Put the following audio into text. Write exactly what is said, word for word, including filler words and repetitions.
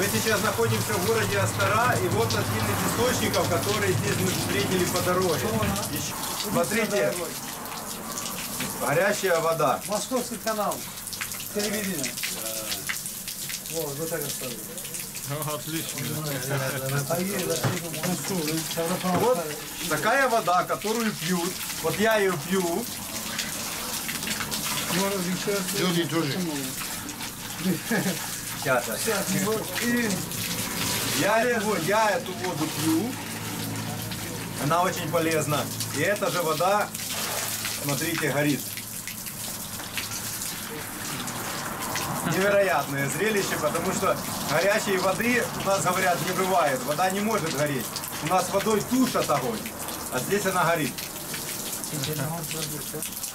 сейчас находимся в городе Астара, и вот один из источников, который здесь мы встретили по дороге. Еще, смотрите, горячая вода. Московский канал, телевидение. Вот, вот так оставили. Отлично. Вот такая вода, которую пьют. Вот я ее пью. Джуди, Джуди. Сейчас, сейчас. И я, эту, я эту воду пью. Она очень полезна. И эта же вода, смотрите, горит. Невероятное зрелище, потому что горячей воды, у нас говорят, не бывает. Вода не может гореть. У нас водой тушат огонь, а здесь она горит.